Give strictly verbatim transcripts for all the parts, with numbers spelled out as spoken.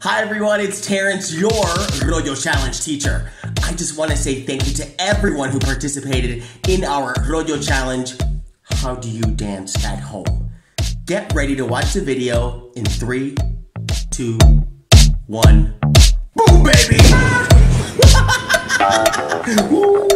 Hi everyone, it's Terrence, your Rodeo Challenge teacher. I just want to say thank you to everyone who participated in our Rodeo Challenge. How do you dance at home? Get ready to watch the video in three, two, one. Boom, baby! Woo!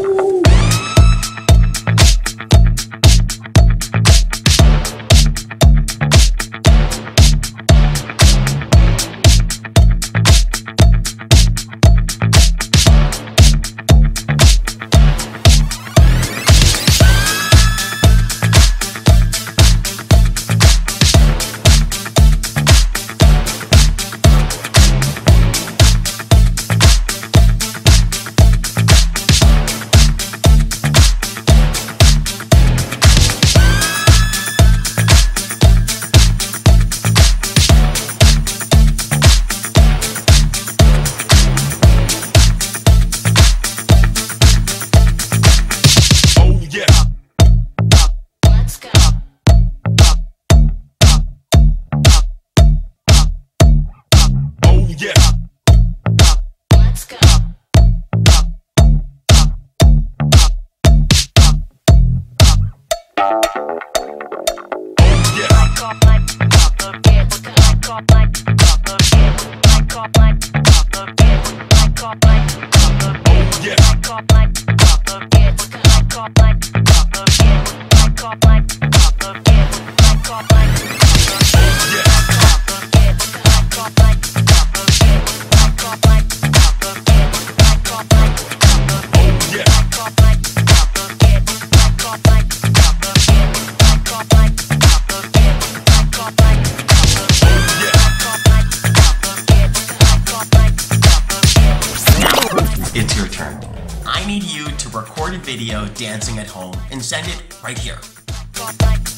It's your turn. I need you to record a video dancing at home and send it right here.